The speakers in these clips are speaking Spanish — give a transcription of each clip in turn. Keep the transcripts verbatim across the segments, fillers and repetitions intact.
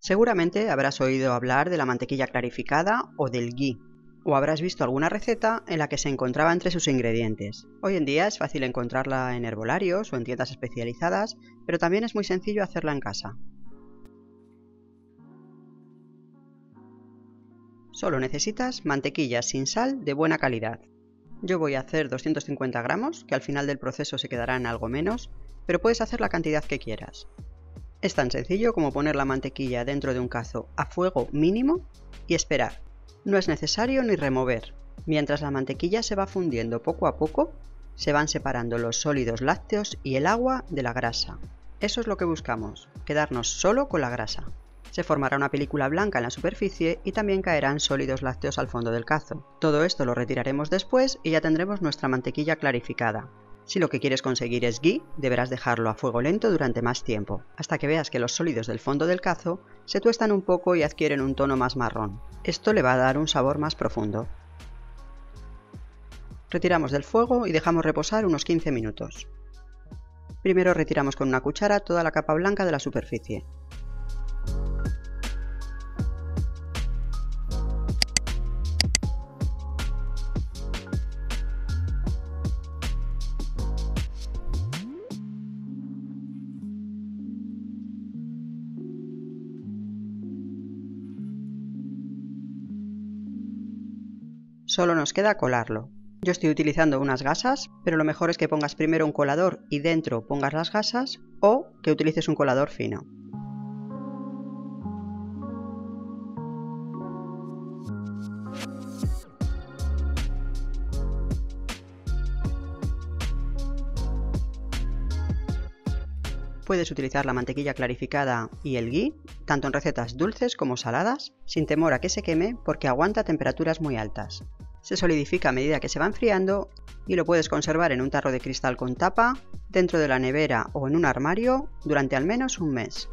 Seguramente habrás oído hablar de la mantequilla clarificada o del ghee, o habrás visto alguna receta en la que se encontraba entre sus ingredientes. Hoy en día es fácil encontrarla en herbolarios o en tiendas especializadas, pero también es muy sencillo hacerla en casa. Solo necesitas mantequilla sin sal de buena calidad. Yo voy a hacer doscientos cincuenta gramos, que al final del proceso se quedarán algo menos, pero puedes hacer la cantidad que quieras. Es tan sencillo como poner la mantequilla dentro de un cazo a fuego mínimo y esperar. No es necesario ni remover. Mientras la mantequilla se va fundiendo poco a poco, se van separando los sólidos lácteos y el agua de la grasa. Eso es lo que buscamos, quedarnos solo con la grasa. Se formará una película blanca en la superficie y también caerán sólidos lácteos al fondo del cazo. Todo esto lo retiraremos después y ya tendremos nuestra mantequilla clarificada. Si lo que quieres conseguir es ghee, deberás dejarlo a fuego lento durante más tiempo, hasta que veas que los sólidos del fondo del cazo se tuestan un poco y adquieren un tono más marrón. Esto le va a dar un sabor más profundo. Retiramos del fuego y dejamos reposar unos quince minutos. Primero retiramos con una cuchara toda la capa blanca de la superficie. Solo nos queda colarlo. Yo estoy utilizando unas gasas, pero lo mejor es que pongas primero un colador y dentro pongas las gasas, o que utilices un colador fino. Puedes utilizar la mantequilla clarificada y el ghee, tanto en recetas dulces como saladas, sin temor a que se queme porque aguanta temperaturas muy altas. Se solidifica a medida que se va enfriando y lo puedes conservar en un tarro de cristal con tapa, dentro de la nevera o en un armario durante al menos un mes.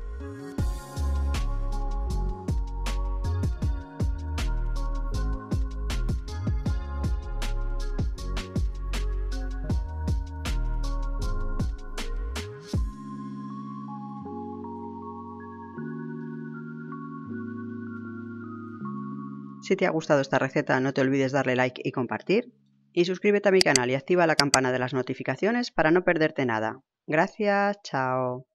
Si te ha gustado esta receta, no te olvides darle like y compartir. Y suscríbete a mi canal y activa la campana de las notificaciones para no perderte nada. Gracias, chao.